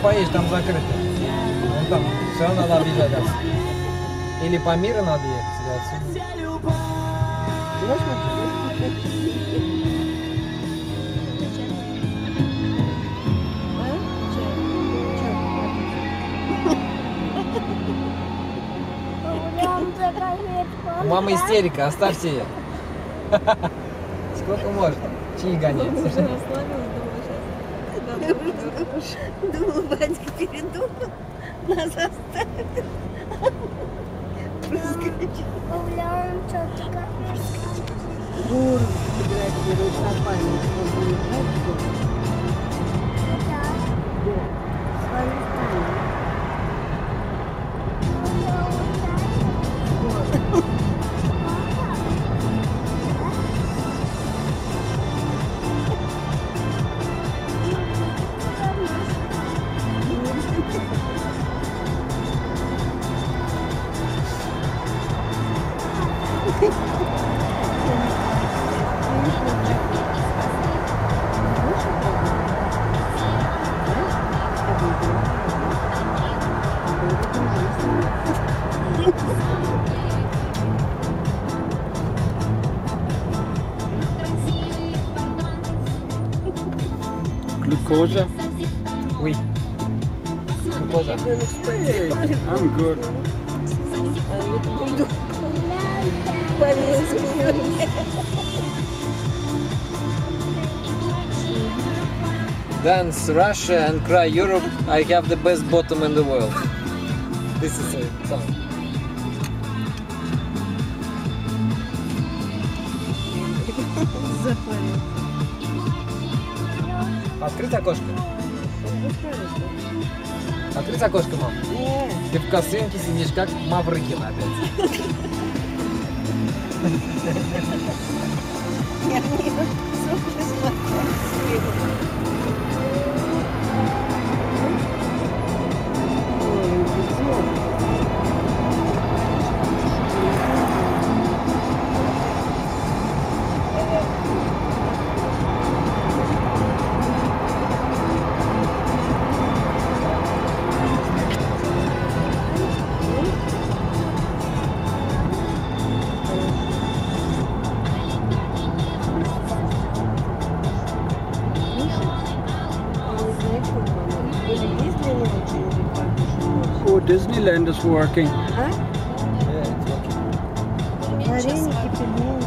поедешь, там закрыто. Вон там все равно надо объезжать отсюда. Или по миру надо ехать, или отсюда. У мамы истерика, оставьте ее. Сколько можно? Чьи гонять? Думала, батька передумал, нас оставит. Проскочил. Буру фотографирует нормально, чтобы не знать, что. Да. Свою сторону. Glucose? Oui. Глюкоза. Hey, I'm good. Dance Russia and cry Europe, I have the best bottom in the world. This is a song. Открыть окошко? Открыть окошко, мам. Ты в косынке сидишь, как Маврыкина опять. Я не смотрю. Oh, Disneyland is working. А? Yeah, it's okay. Вареники, пельмени.